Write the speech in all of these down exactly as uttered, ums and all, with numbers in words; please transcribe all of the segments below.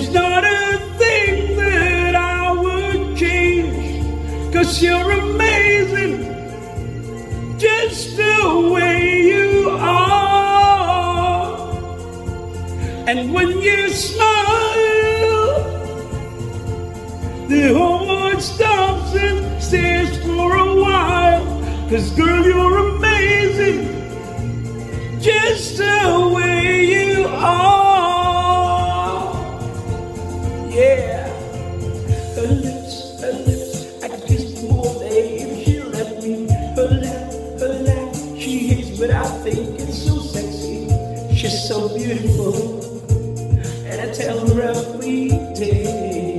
There's not a thing that I would change, 'cause you're amazing, just the way you are. And when you smile, the whole world stops and stares for a while. 'Cause girl, you're amazing, just the way you are. Yeah. Her lips, her lips, I could kiss them all day if she'll let me. Her laugh, her laugh, she hates, but I think it's so sexy. She's so beautiful, and I tell her every day.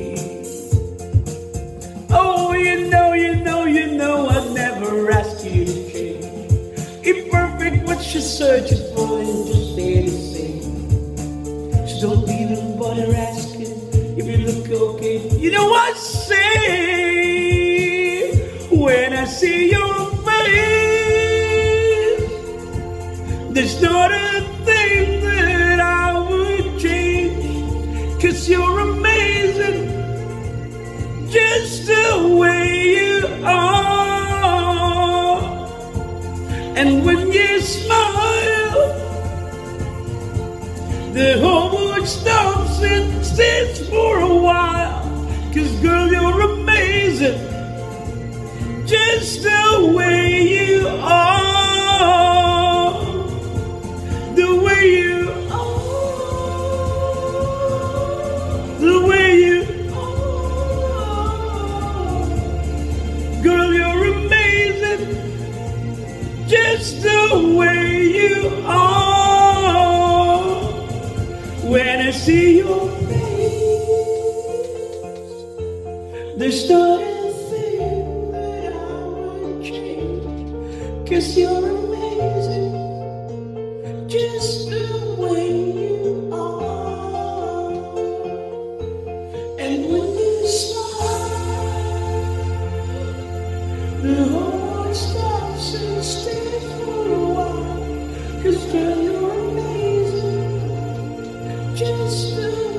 Oh, you know, you know, you know, I'd never ask you to change. Imperfect, what she's searching for, and just stay the same. So don't even bother asking if you look okay. You know what I say when I see your face? There's not a thing that I would change, 'cause you're amazing, just the way you are. And when you smile, the whole world stops and stares for a while. 'Cause girl, you're amazing, just the way you are. The way you are. The way you are. Girl, you're amazing, just the way you are. When I see your face, there's not a thing that I would change, 'cause you're amazing, just the way you are. And when you smile, the whole world stops and stares for a while. 'Cause girl, you're amazing, just the